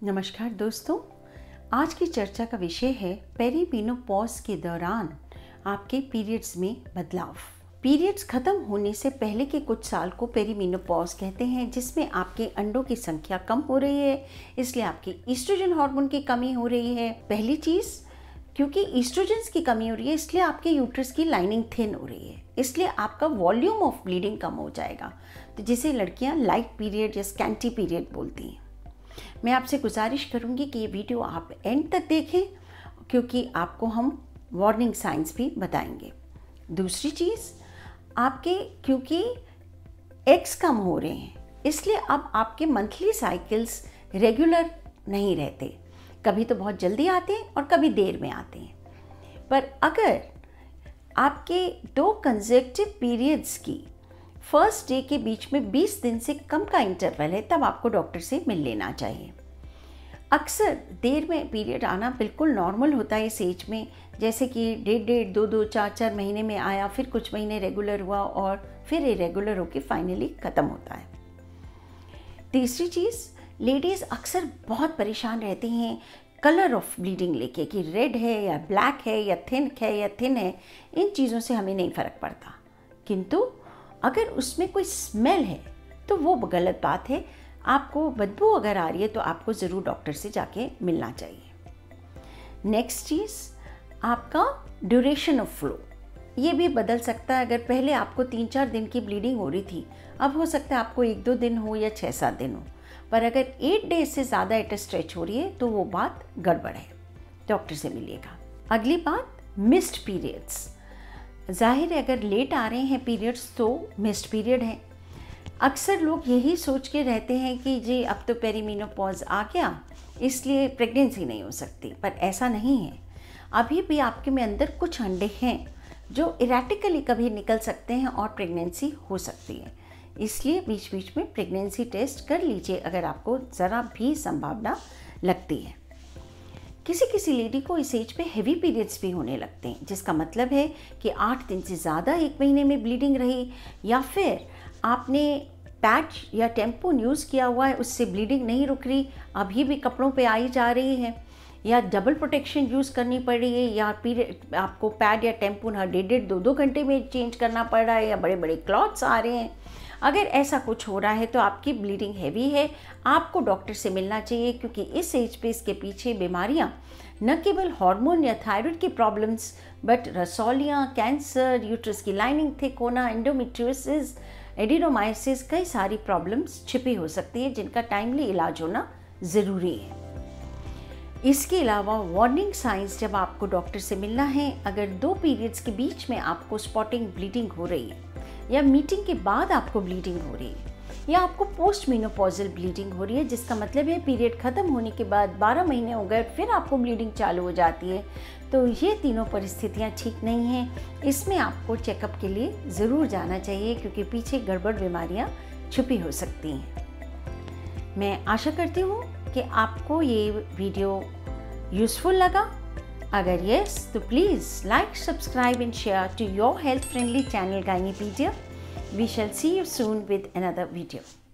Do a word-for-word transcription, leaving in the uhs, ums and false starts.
नमस्कार दोस्तों, आज की चर्चा का विषय है पेरीमेनोपॉज के दौरान आपके पीरियड्स में बदलाव। पीरियड्स खत्म होने से पहले के कुछ साल को पेरीमेनोपॉज कहते हैं, जिसमें आपके अंडों की संख्या कम हो रही है, इसलिए आपके ईस्ट्रोजन हार्मोन की कमी हो रही है। पहली चीज़, क्योंकि ईस्ट्रोजन्स की कमी हो रही है इसलिए आपके यूट्रस की लाइनिंग थिन हो रही है, इसलिए आपका वॉल्यूम ऑफ ब्लीडिंग कम हो जाएगा, तो जिसे लड़कियां लाइट पीरियड या स्कैंटी पीरियड बोलती हैं। मैं आपसे गुजारिश करूंगी कि ये वीडियो आप एंड तक देखें, क्योंकि आपको हम वार्निंग साइंस भी बताएंगे। दूसरी चीज़, आपके क्योंकि एग्स कम हो रहे हैं इसलिए अब आपके मंथली साइकिल्स रेगुलर नहीं रहते, कभी तो बहुत जल्दी आते हैं और कभी देर में आते हैं। पर अगर आपके दो कंसेक्यूटिव पीरियड्स की फर्स्ट डे के बीच में बीस दिन से कम का इंटरवल है, तब आपको डॉक्टर से मिल लेना चाहिए। अक्सर देर में पीरियड आना बिल्कुल नॉर्मल होता है इस एज में, जैसे कि डेढ़ डेढ़ दो दो चार चार महीने में आया, फिर कुछ महीने रेगुलर हुआ और फिर इरेगुलर होकर फाइनली ख़त्म होता है। तीसरी चीज़, लेडीज़ अक्सर बहुत परेशान रहती हैं कलर ऑफ ब्लीडिंग लेके कि रेड है या ब्लैक है या थिन है या थिन है। इन चीज़ों से हमें नहीं फ़र्क पड़ता, किंतु अगर उसमें कोई स्मेल है तो वो गलत बात है। आपको बदबू अगर आ रही है तो आपको ज़रूर डॉक्टर से जाके मिलना चाहिए। नेक्स्ट चीज़, आपका ड्यूरेशन ऑफ फ्लो, ये भी बदल सकता है। अगर पहले आपको तीन चार दिन की ब्लीडिंग हो रही थी, अब हो सकता है आपको एक दो दिन हो या छः सात दिन हो, पर अगर एट डेज से ज़्यादा एट स्ट्रेच हो रही है तो वो बात गड़बड़ है, डॉक्टर से मिलिएगा। अगली बात, मिस्ड पीरियड्स। जाहिर है अगर लेट आ रहे हैं पीरियड्स तो मिस्ड पीरियड है। अक्सर लोग यही सोच के रहते हैं कि जी अब तो पेरीमेनोपॉज आ गया इसलिए प्रेगनेंसी नहीं हो सकती, पर ऐसा नहीं है। अभी भी आपके में अंदर कुछ अंडे हैं जो इरेटिकली कभी निकल सकते हैं और प्रेगनेंसी हो सकती है, इसलिए बीच बीच में प्रेगनेंसी टेस्ट कर लीजिए अगर आपको ज़रा भी संभावना लगती है। किसी किसी लेडी को इस एज पे हेवी पीरियड्स भी होने लगते हैं, जिसका मतलब है कि आठ दिन से ज़्यादा एक महीने में ब्लीडिंग रही, या फिर आपने पैच या टेम्पोन यूज़ किया हुआ है उससे ब्लीडिंग नहीं रुक रही, अभी भी कपड़ों पे आई जा रही है, या डबल प्रोटेक्शन यूज़ करनी पड़ रही है, या पीरियड आपको पैड या टेम्पोन हर डेढ़ डेढ़ दो दो घंटे में चेंज करना पड़ रहा है, या बड़े बड़े क्लॉट्स आ रहे हैं। अगर ऐसा कुछ हो रहा है तो आपकी ब्लीडिंग हैवी है, आपको डॉक्टर से मिलना चाहिए, क्योंकि इस एज पे इसके पीछे बीमारियां न केवल हार्मोन या थायराइड की प्रॉब्लम्स, बट रसौलियाँ, कैंसर, यूट्रस की लाइनिंग थिक होना, एंडोमेट्रियोसिस, एडिनोमाइसिस, कई सारी प्रॉब्लम्स छिपी हो सकती है जिनका टाइमली इलाज होना ज़रूरी है। इसके अलावा वार्निंग साइंस, जब आपको डॉक्टर से मिलना है, अगर दो पीरियड्स के बीच में आपको स्पॉटिंग ब्लीडिंग हो रही है, या मीटिंग के बाद आपको ब्लीडिंग हो रही है, या आपको पोस्ट मेनोपॉजल ब्लीडिंग हो रही है, जिसका मतलब है पीरियड ख़त्म होने के बाद बारह महीने हो गए फिर आपको ब्लीडिंग चालू हो जाती है, तो ये तीनों परिस्थितियाँ ठीक नहीं हैं। इसमें आपको चेकअप के लिए ज़रूर जाना चाहिए, क्योंकि पीछे गड़बड़ बीमारियाँ छुपी हो सकती हैं। मैं आशा करती हूँ कि आपको ये वीडियो यूज़फुल लगा। अगर यस, तो please like, subscribe and share to your health friendly channel Gynaepedia. We shall see you soon with another video.